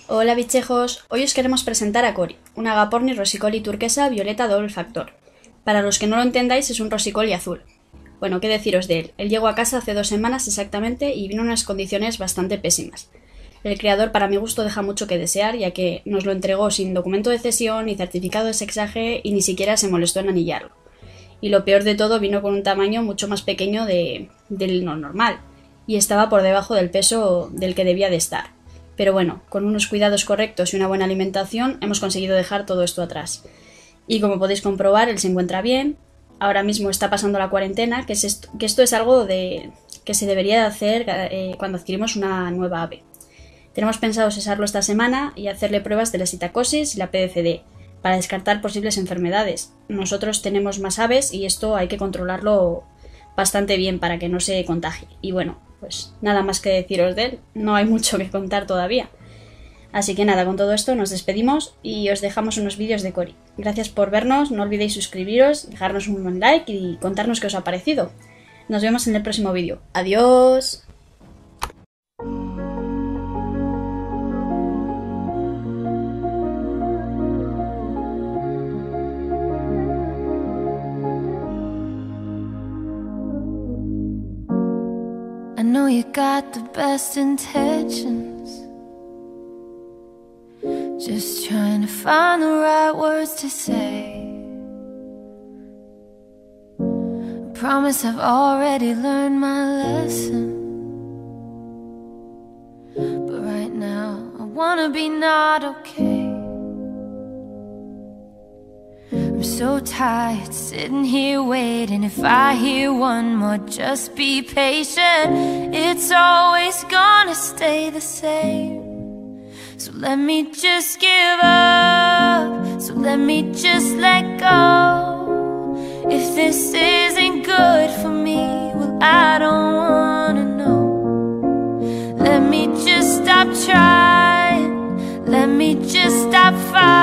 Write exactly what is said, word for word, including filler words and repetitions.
Hola bichejos, hoy os queremos presentar a Cori, una agapornis rosicoli turquesa violeta doble factor. Para los que no lo entendáis, es un rosicoli azul. Bueno, qué deciros de él. Él llegó a casa hace dos semanas exactamente y vino en unas condiciones bastante pésimas. El creador, para mi gusto, deja mucho que desear, ya que nos lo entregó sin documento de cesión ni certificado de sexaje y ni siquiera se molestó en anillarlo. Y lo peor de todo, vino con un tamaño mucho más pequeño de, del no normal, y estaba por debajo del peso del que debía de estar. Pero bueno, con unos cuidados correctos y una buena alimentación hemos conseguido dejar todo esto atrás. Y como podéis comprobar, él se encuentra bien. Ahora mismo está pasando la cuarentena, que, es esto, que esto es algo de, que se debería de hacer eh, cuando adquirimos una nueva ave. Tenemos pensado cesarlo esta semana y hacerle pruebas de la sitacosis y la P D C D, para descartar posibles enfermedades. Nosotros tenemos más aves y esto hay que controlarlo bastante bien para que no se contagie. Y bueno, pues nada más que deciros de él, no hay mucho que contar todavía. Así que nada, con todo esto nos despedimos y os dejamos unos vídeos de Cori. Gracias por vernos, no olvidéis suscribiros, dejarnos un buen like y contarnos qué os ha parecido. Nos vemos en el próximo vídeo. ¡Adiós! I know you got the best intentions, just trying to find the right words to say. I promise I've already learned my lesson, but right now I wanna be not okay. I'm so tired sitting here waiting. If I hear one more, just be patient. It's always gonna stay the same. So let me just give up, so let me just let go. If this isn't good for me, well, I don't wanna know. Let me just stop trying, let me just stop fighting.